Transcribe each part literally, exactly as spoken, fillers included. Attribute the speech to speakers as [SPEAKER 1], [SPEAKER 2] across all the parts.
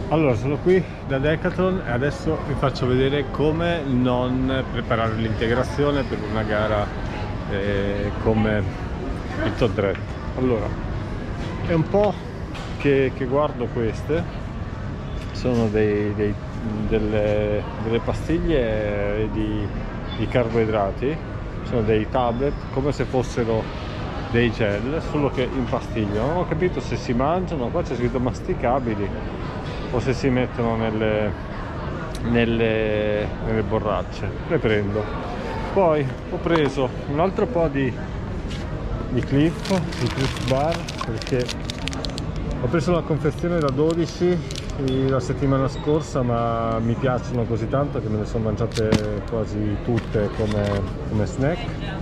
[SPEAKER 1] Allora, sono qui da Decathlon e adesso vi faccio vedere come non preparare l'integrazione per una gara eh, come il Todd Red. Allora, è un po' che, che guardo queste, sono dei, dei, delle, delle pastiglie di, di carboidrati, sono dei tablet come se fossero dei gel, solo che in pastiglia. Non ho capito se si mangiano, qua c'è scritto masticabili, o se si mettono nelle, nelle, nelle borracce. Le prendo. Poi ho preso un altro po' di, di Clif, di Clif Bar, perché ho preso la confezione da dodici la settimana scorsa, ma mi piacciono così tanto che me ne sono mangiate quasi tutte come, come snack.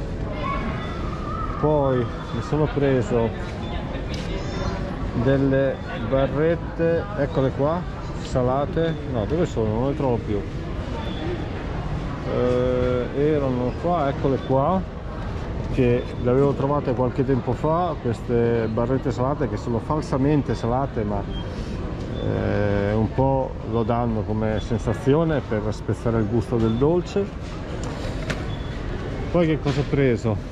[SPEAKER 1] Poi mi sono preso delle barrette, eccole qua, salate. No, dove sono? Non le trovo più. Eh, erano qua, eccole qua, che le avevo trovate qualche tempo fa, queste barrette salate che sono falsamente salate, ma eh, un po' lo danno come sensazione per spezzare il gusto del dolce. Poi che cosa ho preso?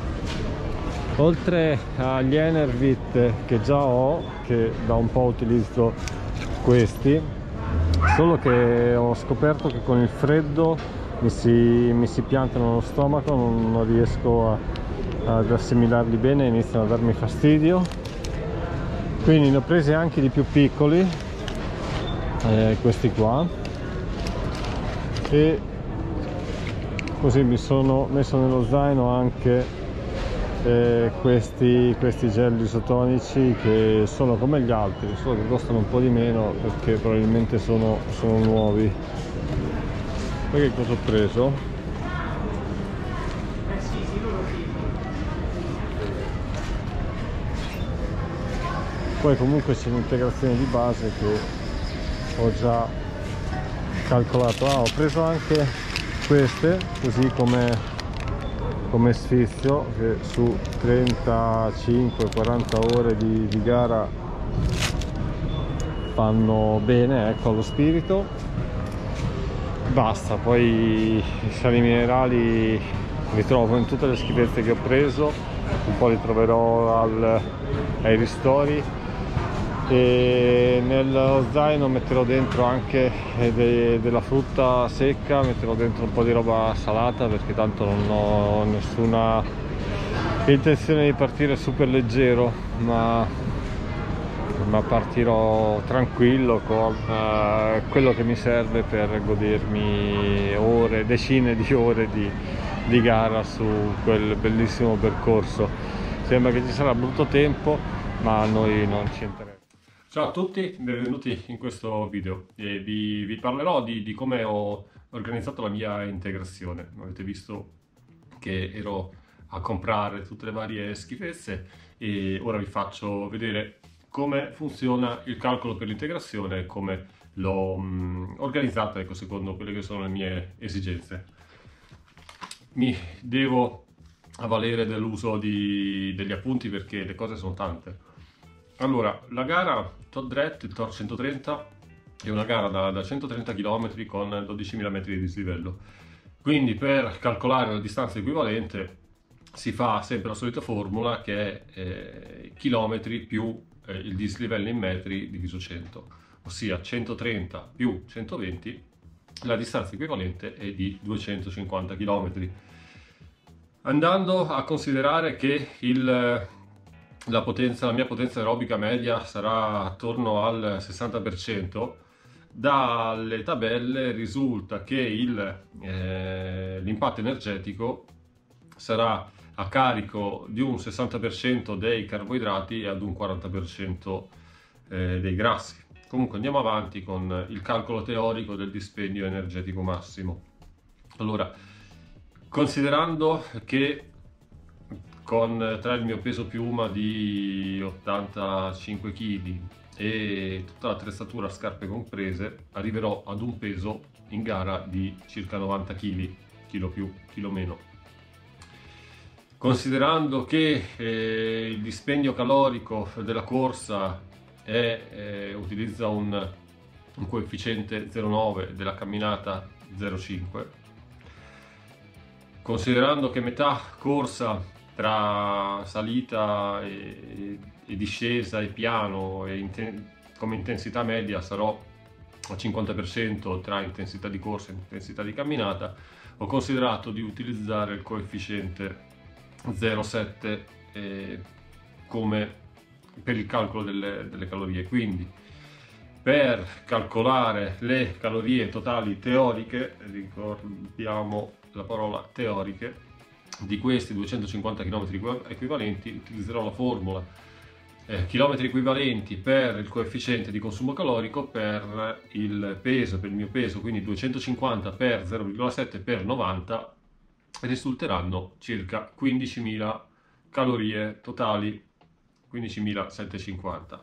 [SPEAKER 1] Oltre agli Enervit che già ho, che da un po' utilizzo questi, solo che ho scoperto che con il freddo mi si, mi si piantano nello stomaco, non, non riesco a, ad assimilarli bene, iniziano a darmi fastidio. Quindi ne ho presi anche di più piccoli, eh, questi qua, e così mi sono messo nello zaino anche Eh, questi, questi gel isotonici, che sono come gli altri, solo che costano un po' di meno perché probabilmente sono, sono nuovi. Poi che cosa ho preso? Poi comunque c'è un'integrazione di base che ho già calcolato. Ah, ho preso anche queste, così come come sfizio, che su trentacinque quaranta ore di, di gara fanno bene, ecco, allo spirito. Basta, poi i sali minerali li trovo in tutte le schifezze che ho preso, un po' li troverò al, ai ristori, e nello zaino metterò dentro anche de, della frutta secca, metterò dentro un po' di roba salata, perché tanto non ho nessuna intenzione di partire super leggero, ma, ma partirò tranquillo con uh, quello che mi serve per godermi ore, decine di ore di, di gara su quel bellissimo percorso. Sembra che ci sarà brutto tempo, ma a noi non ci interessa. Ciao a tutti, benvenuti in questo video. E vi, vi parlerò di, di come ho organizzato la mia integrazione. Avete visto che ero a comprare tutte le varie schifezze e ora vi faccio vedere come funziona il calcolo per l'integrazione e come l'ho mh, organizzata, ecco, secondo quelle che sono le mie esigenze. Mi devo avvalere dell'uso degli appunti perché le cose sono tante. Allora, la gara Todd Red, il Tor centotrenta, è una gara da, da centotrenta chilometri con dodicimila metri di dislivello. Quindi per calcolare la distanza equivalente si fa sempre la solita formula, che è eh, chilometri più eh, il dislivello in metri diviso cento, ossia centotrenta più centoventi, la distanza equivalente è di duecentocinquanta chilometri. Andando a considerare che il La, potenza, la mia potenza aerobica media sarà attorno al sessanta per cento, dalle tabelle risulta che eh, l'impatto energetico sarà a carico di un sessanta per cento dei carboidrati e ad un quaranta per cento eh, dei grassi. Comunque andiamo avanti con il calcolo teorico del dispendio energetico massimo. Allora, considerando che con tra il mio peso piuma di ottantacinque chili e tutta l'attrezzatura, scarpe comprese, arriverò ad un peso in gara di circa novanta chili, chilo più, chilo meno. Considerando che eh, il dispendio calorico della corsa è, eh, utilizza un un coefficiente zero virgola nove, della camminata zero virgola cinque. Considerando che metà corsa tra salita e, e discesa e piano e inten come intensità media sarò al cinquanta per cento tra intensità di corsa e intensità di camminata, ho considerato di utilizzare il coefficiente zero virgola sette eh, come per il calcolo delle, delle calorie. Quindi per calcolare le calorie totali teoriche, ricordiamo la parola teoriche, di questi duecentocinquanta chilometri equivalenti, utilizzerò la formula eh, chilometri equivalenti per il coefficiente di consumo calorico per il peso, per il mio peso, quindi duecentocinquanta per zero virgola sette per novanta, risulteranno circa quindicimila calorie totali, quindicimilasettecentocinquanta,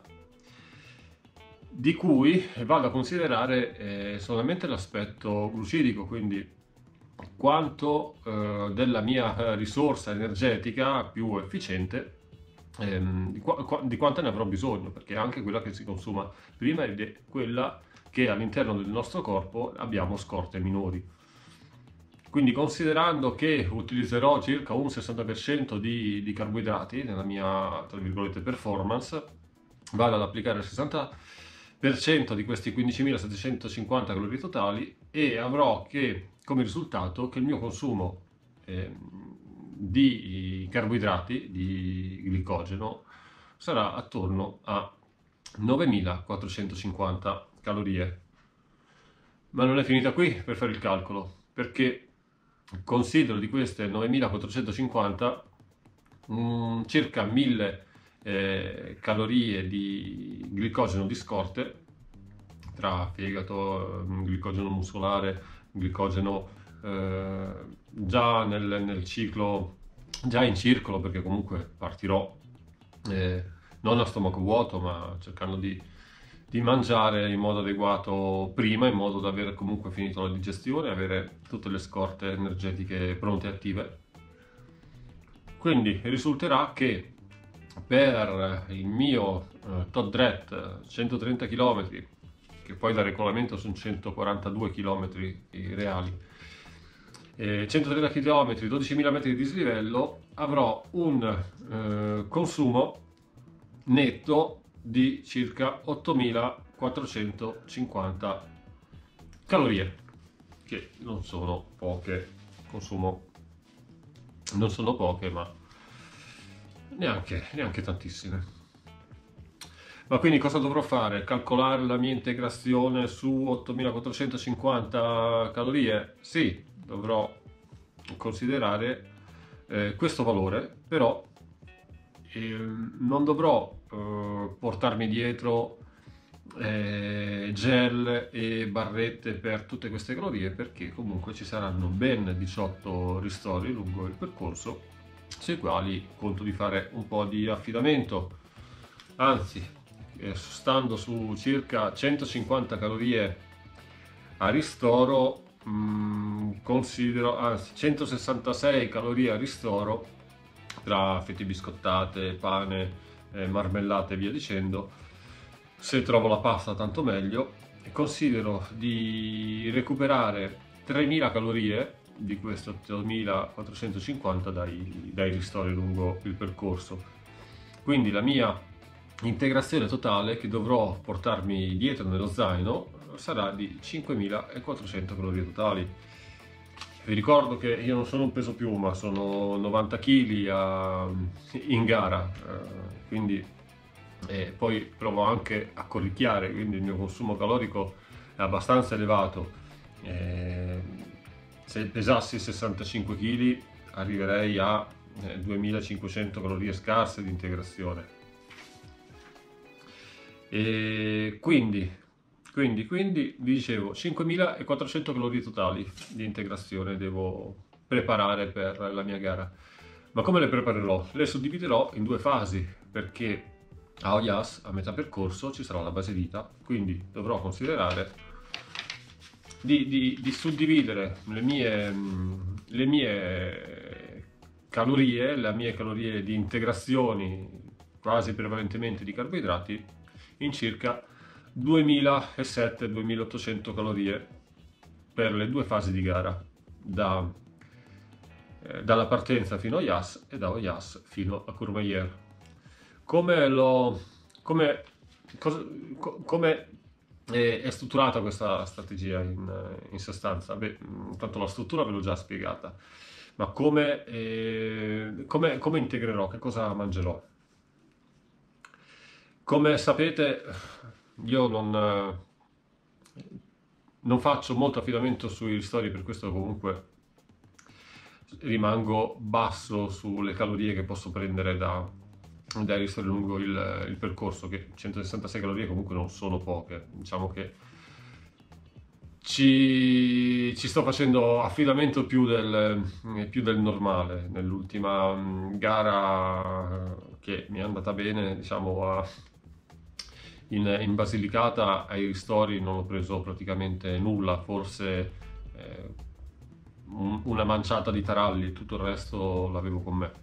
[SPEAKER 1] di cui vado a considerare eh, solamente l'aspetto glucidico, quindi quanto eh, della mia risorsa energetica più efficiente, ehm, di, qua di quanta ne avrò bisogno, perché è anche quella che si consuma prima ed è quella che all'interno del nostro corpo abbiamo scorte minori. Quindi, considerando che utilizzerò circa un sessanta per cento di, di carboidrati nella mia, tra virgolette, performance, vado ad applicare il sessanta per cento di questi quindicimilasettecentocinquanta calorie totali e avrò che, come risultato, che il mio consumo eh, di carboidrati, di glicogeno, sarà attorno a novemilaquattrocentocinquanta calorie. Ma non è finita qui per fare il calcolo, perché considero di queste novemilaquattrocentocinquanta um, circa mille eh, calorie di glicogeno di scorte, tra fegato, glicogeno muscolare, glicogeno eh, già nel, nel ciclo, già in circolo, perché comunque partirò eh, non a stomaco vuoto, ma cercando di, di mangiare in modo adeguato prima, in modo da avere comunque finito la digestione, avere tutte le scorte energetiche pronte e attive. Quindi risulterà che per il mio eh, Todret centotrenta chilometri, che poi da regolamento sono centoquarantadue chilometri reali, eh, centotrenta chilometri, dodicimila metri di dislivello, avrò un eh, consumo netto di circa ottomilaquattrocentocinquanta calorie, che non sono poche, consumo, non sono poche, ma neanche, neanche tantissime. Ma quindi cosa dovrò fare? Calcolare la mia integrazione su ottomilaquattrocentocinquanta calorie? Sì, dovrò considerare eh, questo valore, però eh, non dovrò eh, portarmi dietro eh, gel e barrette per tutte queste calorie, perché comunque ci saranno ben diciotto ristori lungo il percorso, sui quali conto di fare un po' di affidamento. Anzi, stando su circa centocinquanta calorie a ristoro, mh, considero, anzi centosessantasei calorie a ristoro tra fette biscottate, pane, eh, marmellate e via dicendo. Se trovo la pasta tanto meglio, e considero di recuperare tremila calorie di queste ottomilaquattrocentocinquanta dai, dai ristori lungo il percorso. Quindi la mia integrazione totale che dovrò portarmi dietro nello zaino sarà di cinquemilaquattrocento calorie totali. Vi ricordo che io non sono un peso piuma, sono novanta chili a, in gara, eh, quindi eh, poi provo anche a corricchiare, quindi il mio consumo calorico è abbastanza elevato. Eh, se pesassi sessantacinque chili arriverei a eh, duemilacinquecento calorie scarse di integrazione. E quindi, quindi, quindi, vi dicevo, cinquemilaquattrocento calorie totali di integrazione devo preparare per la mia gara. Ma come le preparerò? Le suddividerò in due fasi, perché a Oyas, a metà percorso, ci sarà la base vita, quindi dovrò considerare di, di, di suddividere le mie, le mie calorie, le mie calorie di integrazioni, quasi prevalentemente di carboidrati, in circa duemilasette duemilaottocento calorie per le due fasi di gara, da, eh, dalla partenza fino a Oyas e da Oyas fino a Courmayeur. Come, lo, come, cosa, co, come è, è strutturata questa strategia in, in sostanza? Beh, intanto la struttura ve l'ho già spiegata, ma come, eh, come, come integrerò, che cosa mangerò? Come sapete, io non, non faccio molto affidamento sui ristori, per questo comunque rimango basso sulle calorie che posso prendere da, dai ristori lungo il, il percorso, che centosessantasei calorie comunque non sono poche. Diciamo che ci, ci sto facendo affidamento più del, più del normale. Nell'ultima gara che mi è andata bene, diciamo, a In, in Basilicata ai ristori non ho preso praticamente nulla, forse eh, un, una manciata di taralli, tutto il resto l'avevo con me.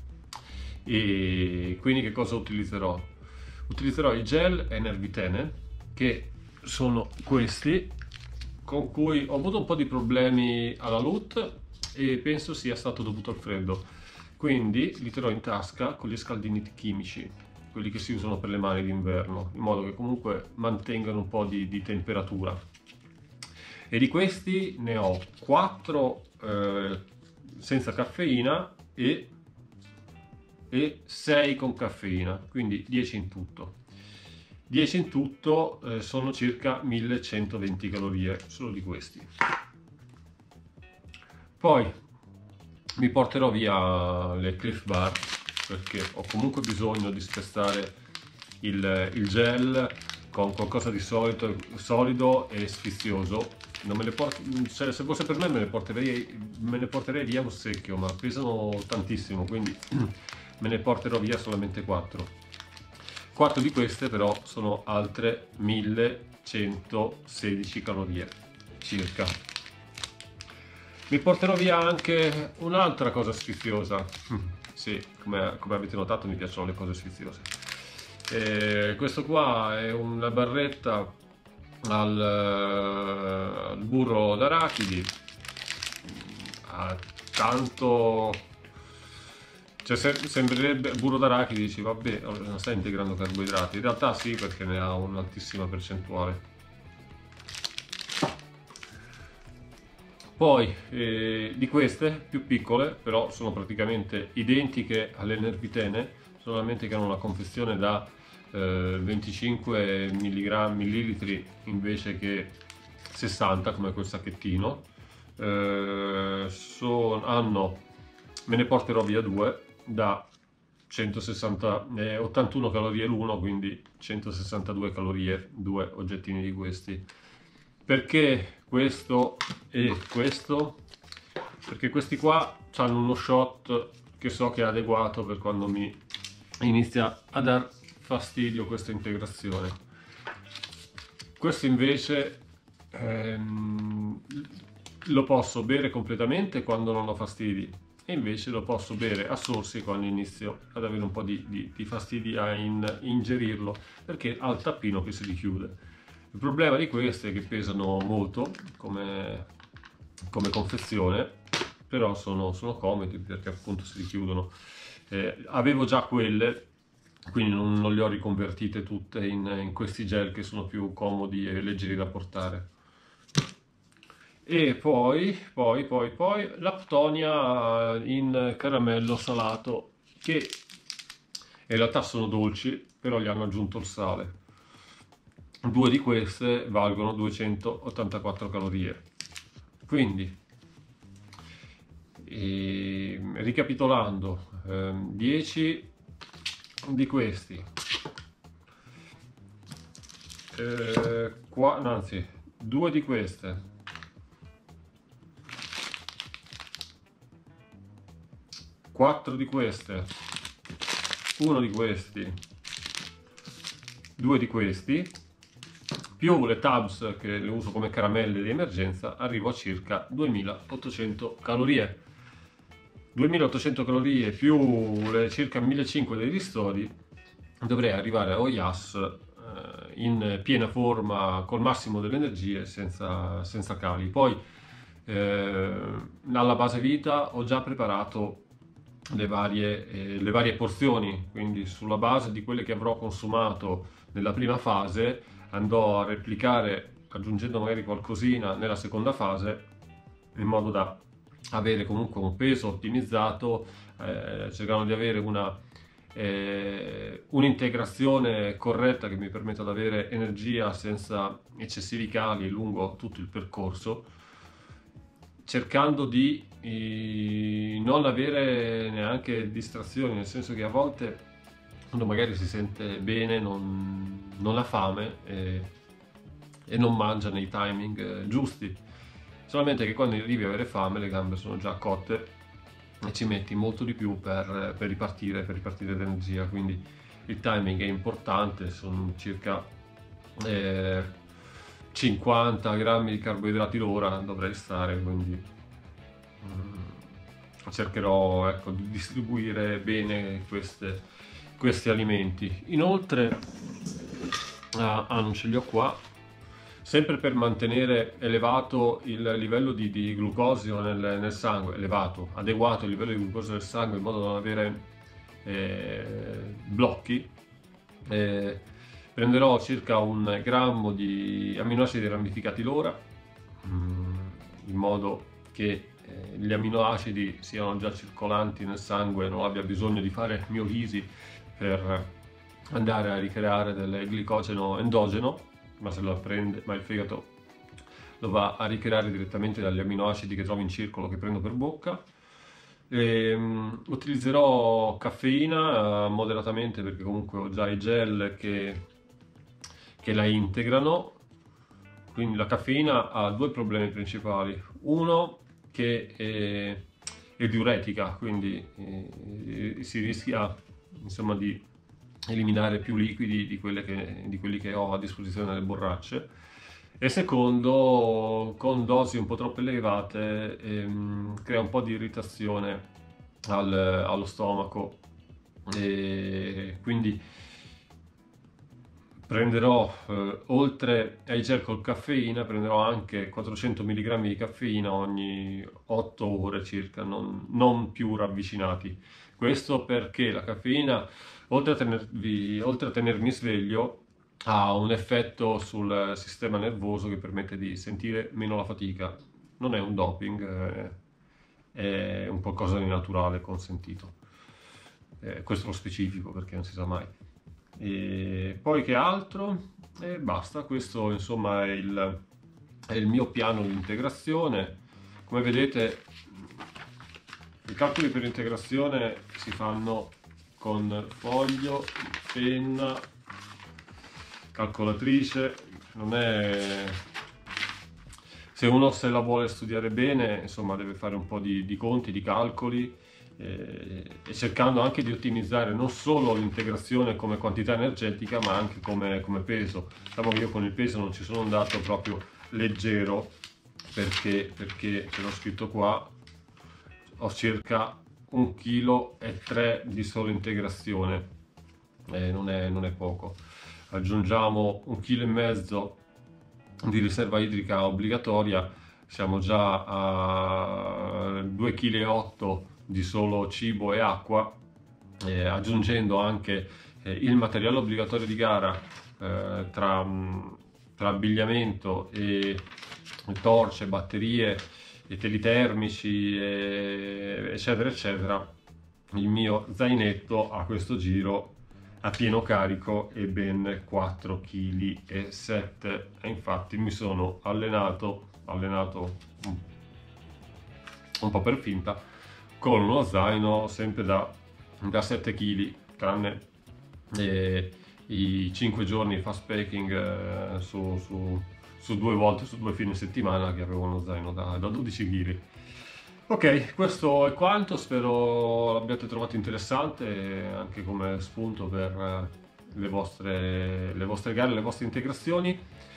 [SPEAKER 1] E quindi che cosa utilizzerò? Utilizzerò i gel Enervitene, che sono questi, con cui ho avuto un po' di problemi alla L U T e penso sia stato dovuto al freddo, quindi li terrò in tasca con gli scaldini chimici, quelli che si usano per le mani d'inverno, in modo che comunque mantengano un po' di, di temperatura. E di questi ne ho quattro eh, senza caffeina e, e sei con caffeina, quindi dieci in tutto. dieci in tutto eh, sono circa millecentoventi calorie solo di questi. Poi mi porterò via le Clif Bar, perché ho comunque bisogno di spestare il, il gel con qualcosa di solido, solido e sfizioso. Non me le porto, cioè, se fosse per me me ne porterei, me ne porterei via un secchio, ma pesano tantissimo, quindi me ne porterò via solamente quattro. quattro di queste però sono altre millecentosedici calorie circa. Mi porterò via anche un'altra cosa sfiziosa. Sì, come, come avete notato mi piacciono le cose sfiziose. E questo qua è una barretta al, al burro d'arachidi, ha tanto, cioè se, sembrerebbe burro d'arachidi, dici vabbè, non stai integrando carboidrati, in realtà sì, perché ne ha un'altissima percentuale. Poi eh, di queste più piccole, però sono praticamente identiche alle Enervitene, solamente che hanno una confezione da eh, venticinque millilitri invece che sessanta, come quel sacchettino. Eh, son, hanno, me ne porterò via due da centosessanta, eh, ottantuno calorie l'uno, quindi centosessantadue calorie due oggettini di questi. Perché questo e questo? Perché questi qua hanno uno shot che so che è adeguato per quando mi inizia a dar fastidio questa integrazione. Questo invece ehm, lo posso bere completamente quando non ho fastidi, e invece lo posso bere a sorsi quando inizio ad avere un po' di, di, di fastidi a in, ingerirlo, perché ha il tappino che si richiude. Il problema di queste è che pesano molto come, come confezione, però sono, sono comodi perché appunto si richiudono. Eh, avevo già quelle, quindi non, non le ho riconvertite tutte in, in questi gel che sono più comodi e leggeri da portare. E poi, poi, poi, poi l'Aptonia in caramello salato, che in realtà sono dolci, però gli hanno aggiunto il sale. Due di queste valgono duecentottantaquattro calorie. Quindi, e, ricapitolando, ehm, dieci di questi, eh, qua, anzi, due di queste, quattro di queste, uno di questi, due di questi, più le tabs che le uso come caramelle di emergenza, arrivo a circa duemilaottocento calorie. duemilaottocento calorie più le circa millecinquecento dei ristori, dovrei arrivare a Oyas eh,
[SPEAKER 2] in piena forma, col massimo delle energie, senza, senza cali. Poi eh, alla base vita ho già preparato le varie, eh, le varie porzioni, quindi sulla base di quelle che avrò consumato nella prima fase andrò a replicare aggiungendo magari qualcosina nella seconda fase, in modo da avere comunque un peso ottimizzato, eh, cercando di avere una eh, un'integrazione corretta che mi permetta di avere energia senza eccessivi cali lungo tutto il percorso, cercando di eh, non avere neanche distrazioni, nel senso che a volte quando magari si sente bene non, non ha fame e, e non mangia nei timing eh, giusti, solamente che quando arrivi a avere fame le gambe sono già cotte e ci metti molto di più per, per ripartire, per ripartire d'energia, quindi il timing è importante, sono circa eh, cinquanta grammi di carboidrati l'ora dovrei stare, quindi mm, cercherò, ecco, di distribuire bene queste, questi alimenti. Inoltre, ah, ah, non ce li ho qua, sempre per mantenere elevato il livello di, di glucosio nel, nel sangue, elevato, adeguato il livello di glucosio nel sangue in modo da non avere eh, blocchi, eh, prenderò circa un grammo di amminoacidi ramificati l'ora, mm, in modo che eh, gli amminoacidi siano già circolanti nel sangue e non abbia bisogno di fare miolisi per andare a ricreare del glicogeno endogeno, ma se lo prende, ma il fegato lo va a ricreare direttamente dagli amminoacidi che trovo in circolo, che prendo per bocca. E, um, utilizzerò caffeina uh, moderatamente, perché comunque ho già i gel che, che la integrano. Quindi la caffeina ha due problemi principali: uno che è, è diuretica, quindi eh, si rischia insomma di eliminare più liquidi di, quelle che, di quelli che ho a disposizione nelle borracce, e secondo, con dosi un po' troppo elevate ehm, crea un po' di irritazione al, allo stomaco, e quindi prenderò eh, oltre ai gel col caffeina, prenderò anche quattrocento milligrammi di caffeina ogni otto ore circa, non, non più ravvicinati. Questo perché la caffeina, oltre a, tenervi, oltre a tenermi sveglio, ha un effetto sul sistema nervoso che permette di sentire meno la fatica. Non è un doping, è un qualcosa di naturale, consentito. Eh, questo è lo specifico, perché non si sa mai. E poi che altro? E basta, questo insomma è il, è il mio piano di integrazione. Come vedete, i calcoli per integrazione si fanno con foglio, penna, calcolatrice. Non è... Se uno se la vuole studiare bene, insomma, deve fare un po' di, di conti, di calcoli, eh, e cercando anche di ottimizzare non solo l'integrazione come quantità energetica, ma anche come, come peso. Diciamo che io con il peso non ci sono andato proprio leggero, perché, perché ce l'ho scritto qua, ho circa un chilo e tre di solo integrazione, eh, non è, non è poco. Aggiungiamo un chilo e mezzo di riserva idrica obbligatoria, siamo già a due virgola otto chili di solo cibo e acqua, eh, aggiungendo anche eh, il materiale obbligatorio di gara, eh, tra, tra abbigliamento e torce, batterie, i teli termici, e, eccetera eccetera. Il mio zainetto a questo giro a pieno carico è ben quattro virgola sette chili, e infatti mi sono allenato allenato un, un po' per finta con uno zaino sempre da, da sette chili, tranne eh, i cinque giorni fast packing eh, su, su, su due volte su due fine settimana, che avevo uno zaino da, da dodici chili. Ok, questo è quanto, spero l'abbiate trovato interessante anche come spunto per le vostre, le vostre gare, le vostre integrazioni.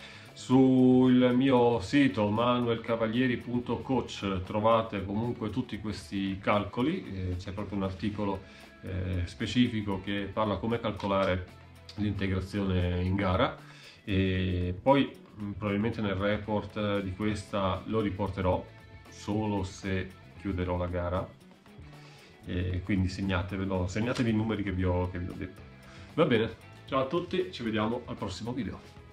[SPEAKER 2] Sul mio sito manuel cavalieri punto coach trovate comunque tutti questi calcoli, c'è proprio un articolo eh, specifico che parla come calcolare l'integrazione in gara. E poi mh, probabilmente nel report di questa lo riporterò solo se chiuderò la gara, e quindi segnatevelo, segnatevi i numeri che vi ho, che vi ho detto. Va bene, ciao a tutti, ci vediamo al prossimo video.